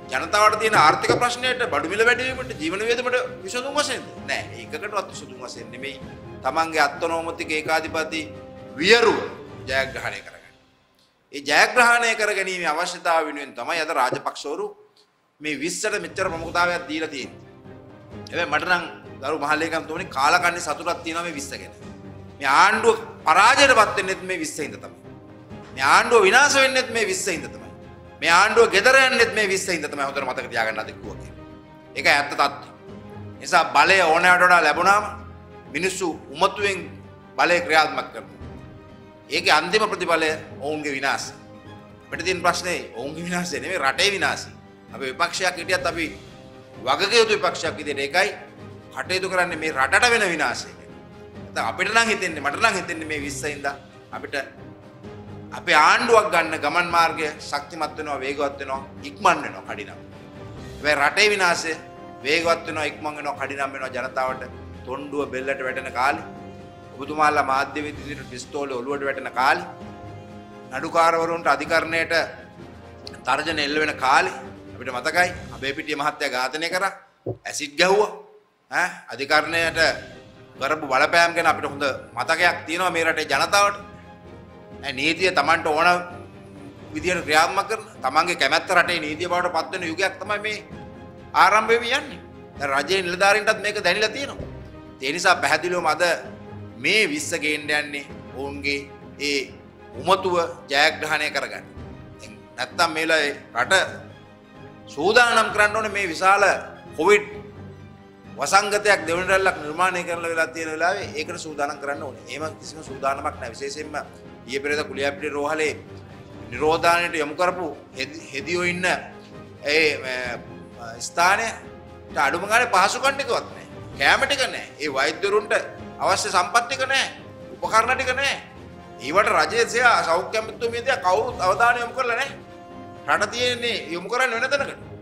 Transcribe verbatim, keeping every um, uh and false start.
ජනතාවට තියෙන ආර්ථික ප්‍රශ්නයට බඩු මිල වැඩි වීමට ජීවන වියදමට විසඳුම් වශයෙන්ද? නෑ. ඒකකටවත් විසඳුම් වශයෙන් නෙමෙයි. තමන්ගේ අත්නෝමතික ඒකාධිපති වියරුව ජයග්‍රහණය කරගන්න. ඒ ජයග්‍රහණය කර ගැනීමේ අවශ්‍යතාව වෙනුවෙන් තමයි අද රාජපක්ෂවරු මේ විස්සට මෙච්චර ප්‍රමුඛතාවයක් දීලා තියෙන්නේ. හැබැයි මට නම් ගරු මහලේකම්තුමනි කාලකන්ණි සතුටක් තියෙනවා මේ විස්ස ගැන. මේ ආණ්ඩුව පරාජයටපත් වෙන්නෙත් මේ විස්ස හින්දා තමයි. මේ ආණ්ඩුව විනාශ වෙන්නෙත් මේ විස්ස හින්දා තමයි. මේ ආණ්ඩුව ගෙදර යන්නෙත් මේ විස්ස හින්දා තමයි. හොඳට මතක තියාගන්න අද කිව්වා කියලා. ඒකයි ඇත්ත තත්ත්වය. නිසා බලය ඕනෑමට වඩා ලැබුණාම මිනිස්සු උමතුවෙන් බලය ක්‍රියාත්මක කරනවා. ඒකේ අන්තිම ප්‍රතිඵලය ඔවුන්ගේ විනාශය. අපිට තියෙන ප්‍රශ්නේ ඔවුන්ගේ විනාශය නෙමෙයි රටේ විනාශය. අපි විපක්ෂයක් හිටියත් අපි වගකීම් යුතු විපක්ෂයක් විදිහට ඒකයි කටයුතු කරන්නේ මේ රටට වෙන විනාශය. නැත්නම් අපිට නම් හිතෙන්නේ මට නම් හිතෙන්නේ මේ විශ්සින්ද අපිට අපේ ආණ්ඩුවක් ගන්න ගමන් මාර්ගය ශක්තිමත් වෙනවා වේගවත් වෙනවා ඉක්මන් වෙනවා කඩිනම්. හැබැයි රටේ විනාශය වේගවත් වෙනවා ඉක්මන් වෙනවා කඩිනම් වෙනවා ජනතාවට තොණ්ඩුව බෙල්ලට වැටෙන කාලේ ඔබතුමාලා මාධ්‍ය විද්‍යාවට පිස්තෝලේ ඔලුවට වැටෙන කාලේ නඩුකාරවරුන්ට අධිකරණයට තර්ජන එල්ල වෙන කාලේ අපිට මතකයි අබේපිටිය මහත්තයා ඝාතනය කරා ඇසිඩ් ගැහුවා ඈ අධිකරණයට කරපු බලපෑම් ගැන අපිට හොඳ මතකයක් තියෙනවා මේ රටේ ජනතාවට ඈ නීතිය Tamanට ඕන විදියට ක්‍රියාත්මක කරන Tamanගේ කැමැත්ත රටේ නීතිය බවට පත් වෙන යුගයක් තමයි මේ ආරම්භ වෙවි යන්නේ දැන් රජයේ නිලධාරීන්ටත් මේක දැනিলা තියෙනවා ඒ නිසා පැහැදිලිවම අද මේ විශ්ස ගේන්න යන්නේ ඔවුන්ගේ ඒ උමතුව ජයග්‍රහණය කරගන්න නැත්තම් මේ වෙලාවේ රට සූදානම් කරන්න ඕනේ මේ විශාල කොවිඩ් වසංගතයක් දෙවන රැල්ලක් නිර්මාණය කරලා වෙලා තියෙන වෙලාවේ ඒකට සූදානම් කරන්න ඕනේ. එහෙම කිසිම සූදානමක් නැහැ. විශේෂයෙන්ම ඊයේ පෙරේද කුලියාපිටිය රෝහලේ නිරෝධානයට යොමු කරපු හෙදියෝ ඉන්න ඒ ස්ථානයට අඩුම ගානේ පහසුකම් ටිකවත් නැහැ. කැම ටික නැහැ. ඒ වෛද්‍යවරුන්ට අවශ්‍ය සම්පත් ටික නැහැ. උපකරණ ටික නැහැ. ඊවට රජයේ සෞඛ්‍ය අමාත්‍යාංශයේ කවුරුත් අවධානය යොමු කරලා නැහැ. රට තියෙන්නේ යොමු කරන්නේ වෙන තැනකට.